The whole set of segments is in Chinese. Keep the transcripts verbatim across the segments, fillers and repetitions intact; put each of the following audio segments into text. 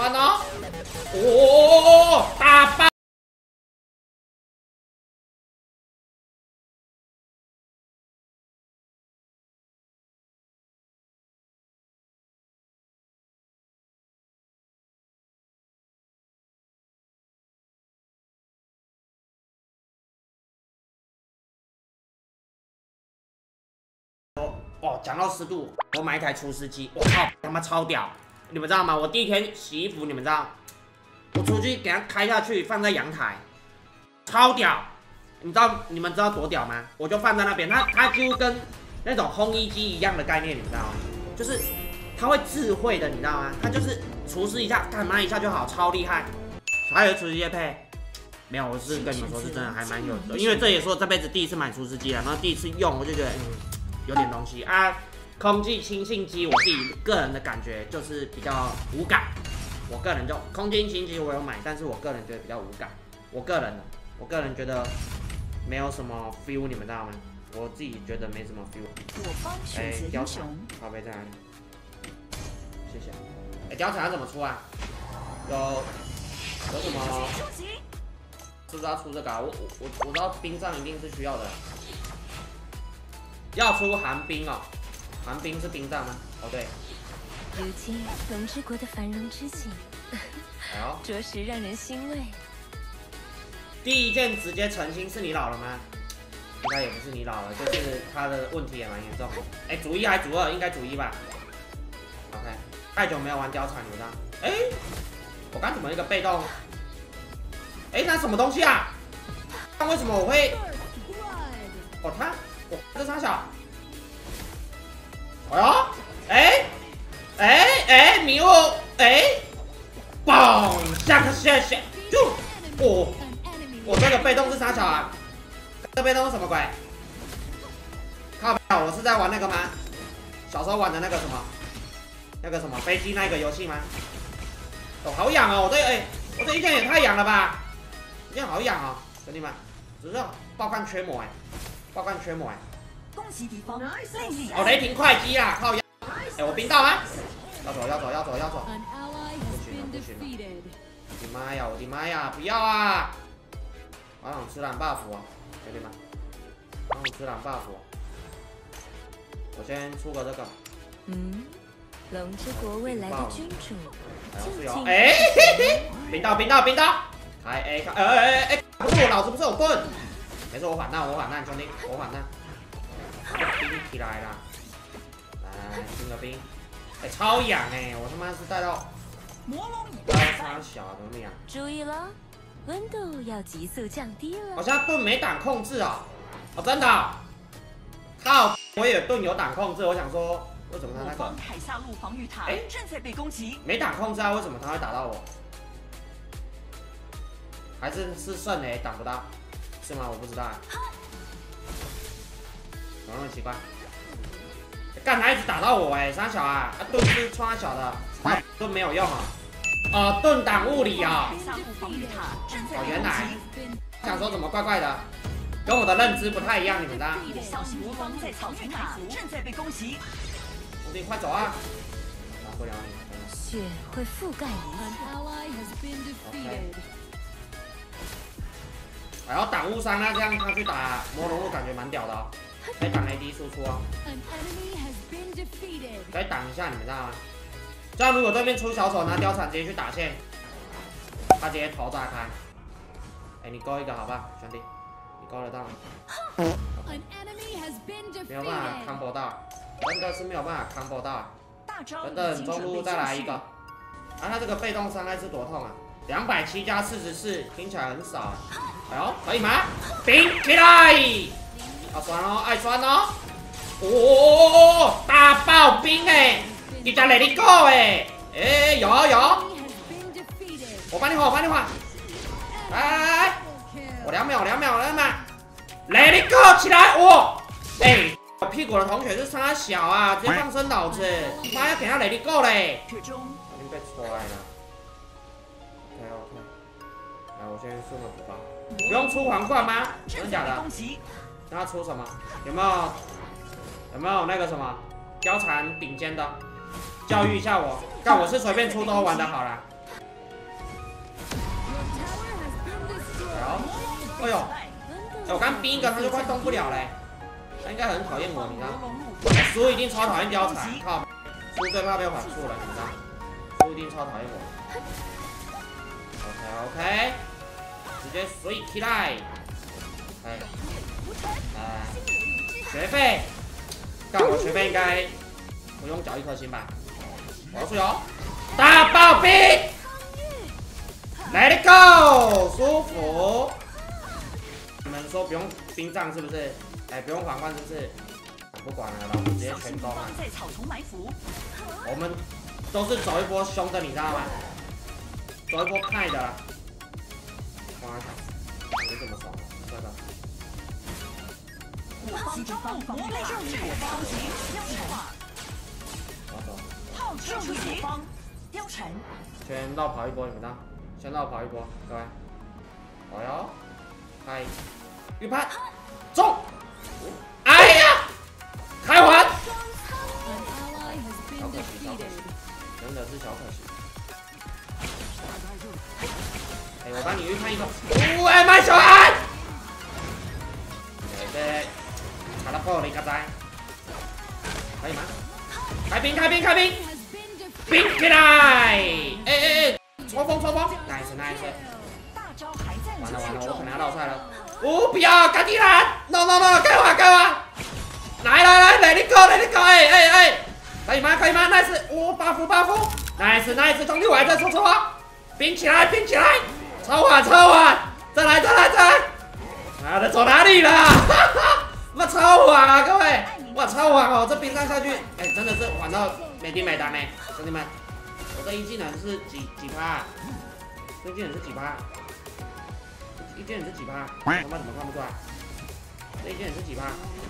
酸哦！哦，大爆！哦，讲到湿度，我买一台除湿机，我靠，他妈超屌！你们知道吗？我第一天洗衣服，你们知道，我出去给它开下去，放在阳台，超屌！你知道你们知道多屌吗？我就放在那边，它它几乎跟那种烘衣机一样的概念，你知道吗？就是它会智慧的，你知道吗？它就是除湿一下，干嘛一下就好，超厉害。还有除湿液配。没有，我是跟你们说，是真的还蛮有的，因为这也是我这辈子第一次买除湿机了，然后第一次用，我就觉得嗯有点东西啊。空气清净机，我自己个人的感觉就是比较无感，我个人就空气清净机我有买，但是我个人觉得比较无感，我个人我个人觉得没有什么 feel， 你们知道吗？我自己觉得没什么 feel。哎，貂蝉，宝贝在哪里？谢谢。哎，貂蝉要怎么出啊？有有什么？是不是要出这个、啊？我我我我知道冰杖一定是需要的，要出寒冰哦。寒冰是冰杖吗？哦对。 如今龙之国的繁荣之景，哎呦，着实让人欣慰。 第一件直接成星是你老了吗？应该也不是你老了，就是他的问题也蛮严重的。哎，主一还主二？应该主一吧。OK， 太久没有玩貂蝉，你知道？哎，我刚怎么一个被动？哎，那什么东西啊？那为什么我会？哦，他，我这傻小。哎呦，哎，哎哎，迷雾，哎，嘣，下个下下，就，哦，我这个被动是傻小啊？这被动是什么鬼？靠！我是在玩那个吗？小时候玩的那个什么？那个什么飞机那个游戏吗？哦，好痒哦！我这哎，我这一天也太痒了吧！一天好痒哦，兄弟们，只是爆干缺膜哎，爆干缺膜哎。 恭喜敌方内力。 哦，雷霆快击啦，靠！哎，我冰到吗？要走要走要走要走！不行了不行了！我的妈呀我的妈呀！不要啊！我想吃蓝 buff 哦，兄弟们，我想吃蓝 buff 哦。我先出个这个。 嗯，龙之国未来的君主。 哎，嘿嘿，冰到冰到冰到！开 A 开，哎哎哎，不是我，老子不是有盾。没事，我反弹我反弹，兄弟，我反弹。冰起来啦！来，冰个冰。哎，超痒哎！我他妈是带到。带到超小的怎么样？ 注意了，温度要急速降低了。 好像盾没档控制啊！哦，真的、哦？靠！我也盾有档控制，我想说，为什么他那个？ 凯撒路防御塔正在被攻击。 没档控制啊？为什么他会打到我？还是是圣雷挡不到？是吗？我不知道、啊。怎么那么奇怪？干、欸、他一直打到我哎、欸，三小啊！啊盾是穿小的，盾没有用啊。哦，盾挡物理啊、哦。哦，原来想说怎么怪怪的，跟我的认知不太一样，你们的。 魔方在草原塔正在被攻击。 兄弟，快走啊！拿不了你。 血会覆盖一切。 然后挡物伤啊，这样他去打魔龙，我感觉蛮屌的哦。可以挡 A D 输出哦。可以挡一下，你们知道吗？这样如果对面出小丑，拿貂蝉直接去打线，他直接头炸开。哎，你勾一个好吧，兄弟，你勾得到吗？没有办法 combo 到，真的是没有办法 combo 到。等等，中路再来一个。啊，他这个被动伤害是多痛啊？两百七加四十四，听起来很少。哎呦，可以吗？冰起来！好酸哦，爱酸哦！哦，大爆冰哎！你家 Let it go 哎！哎，有有！我帮你换，我帮你换！来来来来，我两秒，两秒，两秒 ！Let it go 起来！哇！哎，我屁股的同学是差小啊，直接放生老子！妈要给他 Let it go 嘞！已经被戳来了。OK OK， 来，我先送个补刀。不用出皇冠吗？真的假的？那他出什么？有没有？有没有那个什么貂蝉顶尖的？教育一下我，但我是随便出都玩的好了。 哎呦，哎，我刚冰一个，他就快动不了嘞。他应该很讨厌我，你知道吗？叔一定超讨厌貂蝉，靠！叔最怕被反触了，你知道？叔一定超讨厌我。OK OK， 直接水起来。哎，来，学费，干我学费应该不用缴一颗星吧？我要出油，大爆兵 ，Let it go， 舒服。你们说不用冰杖是不是？哎，不用皇冠是不是？不管了，老子直接全攻啊！我们都是走一波凶的，你知道吗？走一波派的。哇，就这么爽，帅吧？我方招募魔类圣域方形貂蝉，我走。炮圣域方貂蝉，先绕跑一波，你们知道？先绕跑一波，各位。哎呦，开预判中！哎呀，开环！小可惜，小可惜，真的是小可惜。哎，我帮你预判一个，五 M 小安。对，查到破了一个灾，可以吗？开兵，开兵，开兵，兵起来！哎哎哎，冲锋，冲锋 ，nice nice。完了完了，我可能要绕赛了。哦，不要，赶紧来 ！No no no， 开完开完！来来来 ，Let it go，Let it go！ 哎哎哎，可以吗？可以吗 ？Nice， 哦 ，buff buff，nice nice， 兄弟我还在抽抽啊！冰起来，冰起来！超晚超晚，再来再来再来！妈的，走哪里了？哈哈，那超晚啊，各位！哇，超晚哦，这冰上下去，哎，真的是晚到没丁没当呢，兄弟们，我这一技能是几几趴？这一技能是几趴？一技能是几趴？他妈怎么看不出来？这一技能是几趴？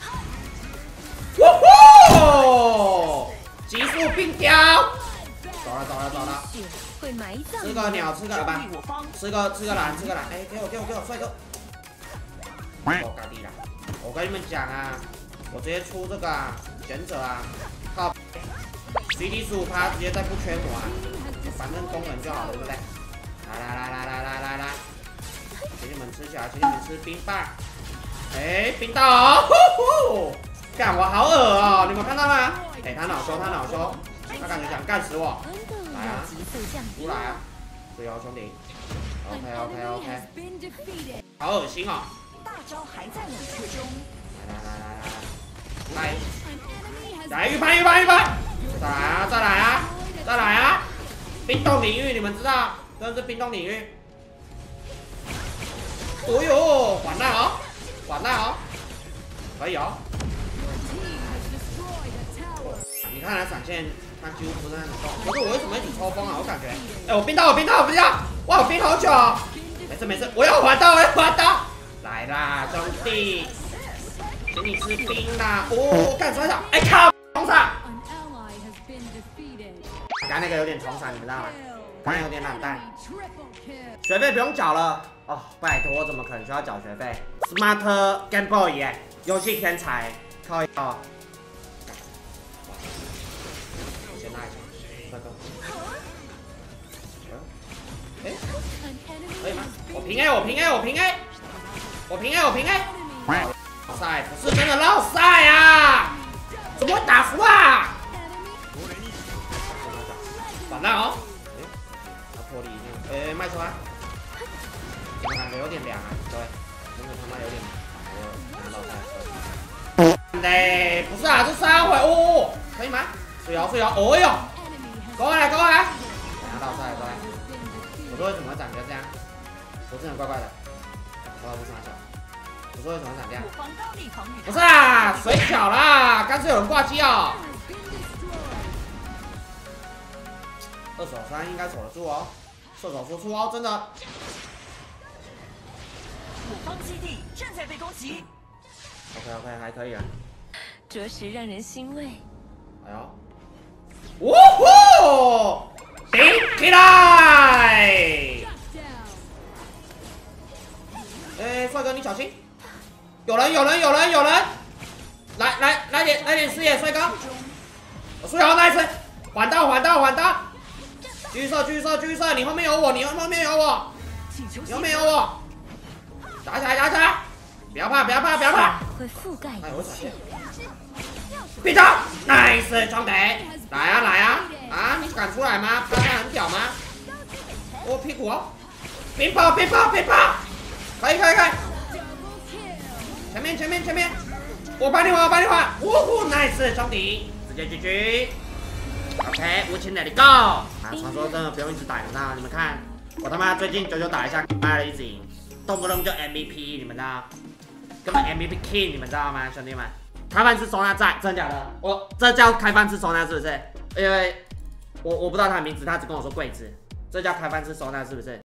哇吼！极速冰雕，走了走了走了。吃个鸟，吃个吧，吃个吃个蓝，吃个蓝。哎，给我给我给我，帅哥！我嘎地啦！我跟你们讲啊，我直接出这个啊，贤者啊，靠 ！C D 十五趴，直接再不缺魔啊，反正攻人就好了，对不对？来来来来来来来来，请你们吃起来，请你们吃冰棒。哎，冰刀哦！呼呼，干我好恶哦！你们看到吗？哎，他恼羞，他恼羞，他感觉想干死我。来啊，出来啊！对哦，兄弟。OK OK OK， 好恶心哦！ 大招还在冷却中。 来来来来来，来预判预判预判！再来啊再来啊再来啊！冰冻领域你们知道，这是冰冻领域。哦呦，完蛋哦，完蛋哦，可以哦。你看他闪现，他几乎不是很动。可是我为什么一直抽风啊？我感觉，哎，我冰到我冰到我冰到，哇，我冰好久。没事没事，我要滑到我要滑到。来啦，兄弟，请你吃冰啦！哦，干什么？哎靠，重闪！刚刚那个有点重闪，你们知道吗？刚刚有点懒蛋。学费不用缴了哦，拜托，我怎么可能需要缴学费 ？Smart Game Boy 耶，游戏天才，靠腰。我先拉一下，帅哥。哎，可以吗？我平 A， 我平 A， 我平 A。我平 A， 我平 A， 绕赛不是真的绕赛啊！怎么会打服啊？完蛋哦！哎，他脱离一下，哎，卖出来！怎么感觉有点凉啊？各位，真的他妈有点凉，我绕赛。对，不是啊，这三回哦，可以吗？睡摇睡摇，哦哟，过来过来！等下绕赛，各位，我说为什么长得这样？不是很怪怪的。不知道是啥小，我说为什么长这样？不是啊，水饺啦，干脆有人挂机哦。二手三应该守得住哦，射手输出哦，真的。 我方基地正在被攻击。 OK OK， 还可以啊。 着实让人欣慰。 哎呦，呜呼，顶起来！哎，帅哥你小心！有人有人有人有人！来来来点来点视野，帅哥！我输了 ，nice！ 缓到缓到缓到！继续射继续射继续射！你后面有我，你后面有我，你后面有我！ 打起来，打起来！不要怕，不要怕，不要怕！ 会覆盖哎，我闪一现切。 别走 ，nice 双腿，来啊来啊！啊，你敢出来吗？趴下很屌吗？我屁股哦！别跑，别跑，别跑！可以，可以，可以！前面，前面，前面！我帮你换，我帮你换！呜呼 ，nice 兄弟，直接 G G。OK， 无情 Let it go！ 啊，传说真的不用一直打，你知道？你们看，我他妈最近九九打一下，妈的一直赢，动不动就 M V P， 你们知道？根本 M V P King， 你们知道吗，兄弟们？开饭吃收纳在，真的假的？我这叫开饭吃收纳是不是？因为我我不知道他的名字，他只跟我说柜子，这叫开饭吃收纳是不是？